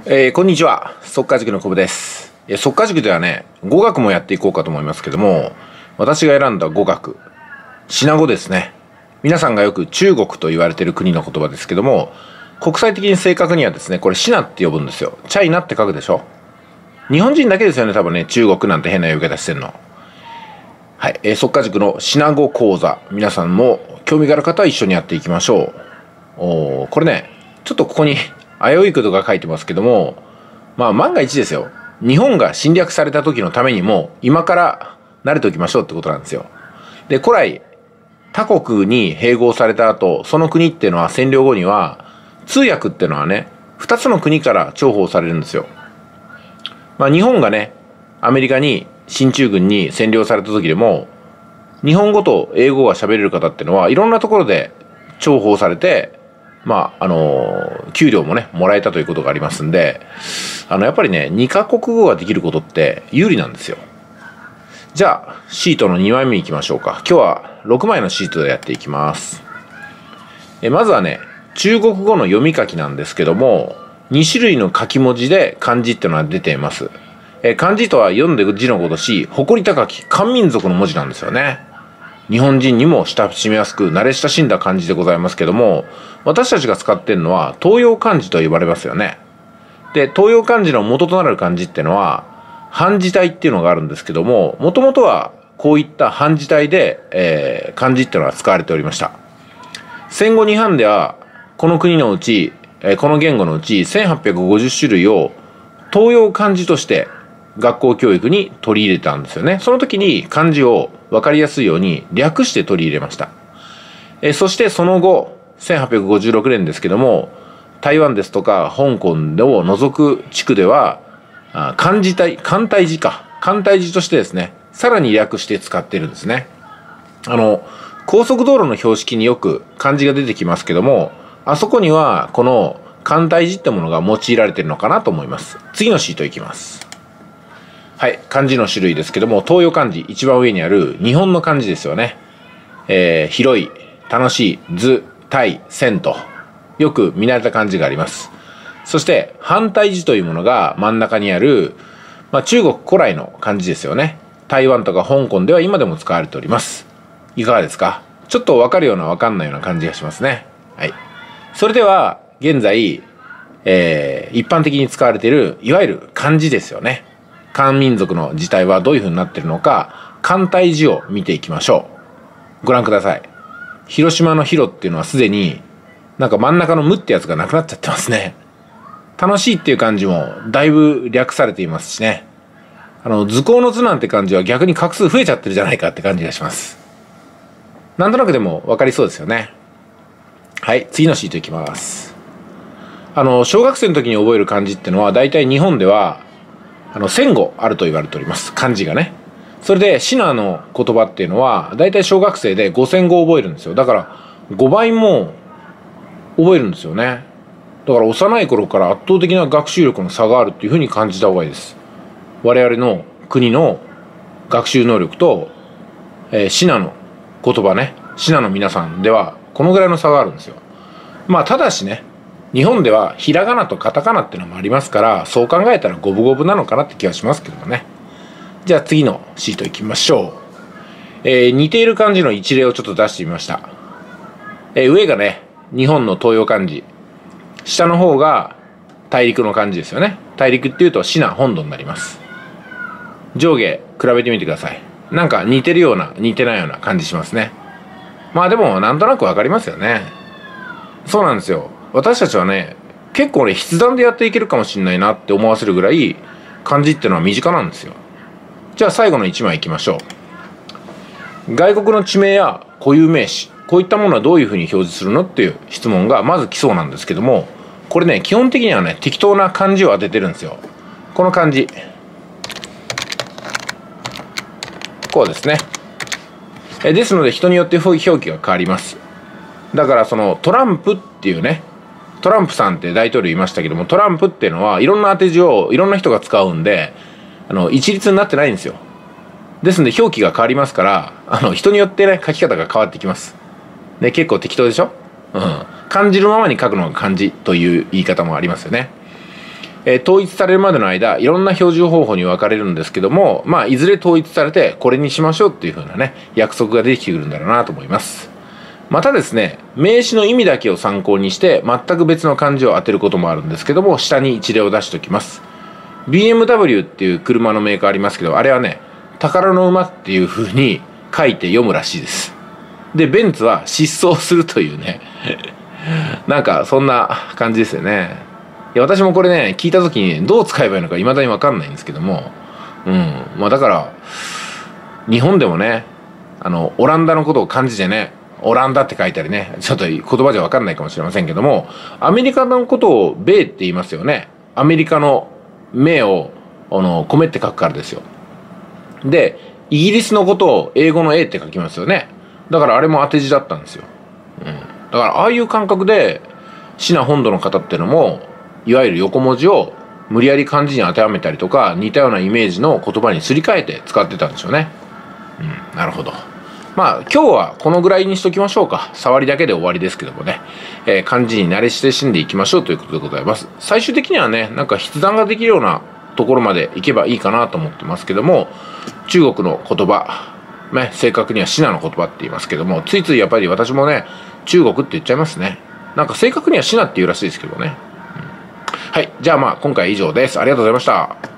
こんにちは。速稼塾のコブです。速稼塾ではね、語学もやっていこうかと思いますけども、私が選んだ語学、シナ語ですね。皆さんがよく中国と言われている国の言葉ですけども、国際的に正確にはですね、これシナって呼ぶんですよ。チャイナって書くでしょ。日本人だけですよね、多分ね、中国なんて変な呼び方してんの。はい、速稼塾のシナ語講座、皆さんも興味がある方は一緒にやっていきましょう。これね、ちょっとここに危ういことが書いてますけども、まあ万が一ですよ。日本が侵略された時のためにも、今から慣れておきましょうってことなんですよ。で、古来、他国に併合された後、その国っていうのは占領後には、通訳っていうのはね、二つの国から重宝されるんですよ。まあ日本がね、アメリカに進駐軍に占領された時でも、日本語と英語が喋れる方っていうのは、いろんなところで重宝されて、給料もね、もらえたということがありますんで、やっぱりね、2カ国語ができることって有利なんですよ。じゃあ、シートの2枚目いきましょうか。今日は6枚のシートでやっていきます。まずはね、中国語の読み書きなんですけども、2種類の書き文字で漢字っていうのは出ています。漢字とは読んで字のごとし、誇り高き漢民族の文字なんですよね。日本人にも親しみやすく慣れ親しんだ漢字でございますけども、私たちが使っているのは東洋漢字と呼ばれますよね。で、東洋漢字の元となる漢字っていうのは漢字体っていうのがあるんですけども、もともとはこういった漢字体で、漢字っていうのは使われておりました。戦後日本ではこの国のうち、この言語のうち1850種類を東洋漢字として学校教育に取り入れたんですよね。その時に漢字を分かりやすいように略して取り入れました。そしてその後、1856年ですけども、台湾ですとか香港を除く地区では、漢字体、簡体字としてですね、さらに略して使っているんですね。高速道路の標識によく漢字が出てきますけども、あそこにはこの簡体字ってものが用いられているのかなと思います。次のシートいきます。はい、漢字の種類ですけども、東洋漢字一番上にある日本の漢字ですよね。広い、楽しい、図、体、線とよく見慣れた漢字があります。そして反対字というものが真ん中にある、中国古来の漢字ですよね。台湾とか香港では今でも使われております。いかがですか？ちょっと分かるような分かんないような感じがしますね。はい。それでは現在、一般的に使われているいわゆる漢字ですよね。漢民族の字体はどういう風になっているのか、簡体字を見ていきましょう。ご覧ください。広島の広っていうのはすでになんか真ん中の無ってやつがなくなっちゃってますね。楽しいっていう漢字もだいぶ略されていますしね。図工の図なんて漢字は逆に画数増えちゃってるじゃないかって感じがします。なんとなくでも分かりそうですよね。はい、次のシートいきます。小学生の時に覚える漢字っていうのは大体日本では1000語あると言われております。漢字がね。それでシナの言葉っていうのは大体小学生で5000語覚えるんですよ。だから5倍も覚えるんですよね。だから幼い頃から圧倒的な学習力の差があるっていうふうに感じた方がいいです。我々の国の学習能力と、シナの言葉ね、シナの皆さんではこのぐらいの差があるんですよ。ただしね、日本ではひらがなとカタカナっていうのもありますから、そう考えたら五分五分なのかなって気がしますけどもね。じゃあ次のシートいきましょう。似ている漢字の一例をちょっと出してみました。上がね、日本の東洋漢字。下の方が大陸の漢字ですよね。大陸っていうとシナ本土になります。上下比べてみてください。なんか似てるような似てないような感じしますね。でもなんとなくわかりますよね。そうなんですよ。私たちはね、結構ね、筆談でやっていけるかもしれないなって思わせるぐらい漢字っていうのは身近なんですよ。じゃあ最後の1枚いきましょう。外国の地名や固有名詞、こういったものはどういうふうに表示するのっていう質問がまず来そうなんですけども、これね、基本的にはね、適当な漢字を当ててるんですよ。この漢字、こうですね。ですので人によって表記が変わります。だからそのトランプっていうね、トランプさんって大統領いましたけども、トランプっていうのはいろんな当て字をいろんな人が使うんで、一律になってないんですよ。ですので表記が変わりますから、人によってね、書き方が変わってきます。で、結構適当でしょ？うん。漢字のままに書くのが漢字という言い方もありますよね。 統一されるまでの間、いろんな標準方法に分かれるんですけども、まあ、いずれ統一されて、これにしましょうっていう風なね、約束ができてくるんだろうなと思います。またですね、名詞の意味だけを参考にして、全く別の漢字を当てることもあるんですけども、下に一例を出しておきます。BMW っていう車のメーカーありますけど、あれはね、宝の馬っていう風に書いて読むらしいです。で、ベンツは失踪するというね、なんかそんな感じですよね。いや、私もこれね、聞いた時にどう使えばいいのか未だに分かんないんですけども、まあだから、日本でもね、オランダのことを漢字でね、オランダって書いたりね、ちょっと言葉じゃ分かんないかもしれませんけども、アメリカのことを米って言いますよね。アメリカの米を、米って書くからですよ。で、イギリスのことを英語の A って書きますよね。だからあれも当て字だったんですよ。だからああいう感覚で、シナ本土の方っていうのも、いわゆる横文字を無理やり漢字に当てはめたりとか、似たようなイメージの言葉にすり替えて使ってたんでしょうね。なるほど。まあ今日はこのぐらいにしときましょうか。触りだけで終わりですけどもね、漢字に慣れ親しんでいきましょうということでございます。最終的にはね、なんか筆談ができるようなところまでいけばいいかなと思ってますけども、中国の言葉、ね、正確にはシナの言葉って言いますけども、ついついやっぱり私もね、中国って言っちゃいますね。なんか正確にはシナって言うらしいですけどね。はい。じゃあまあ今回は以上です。ありがとうございました。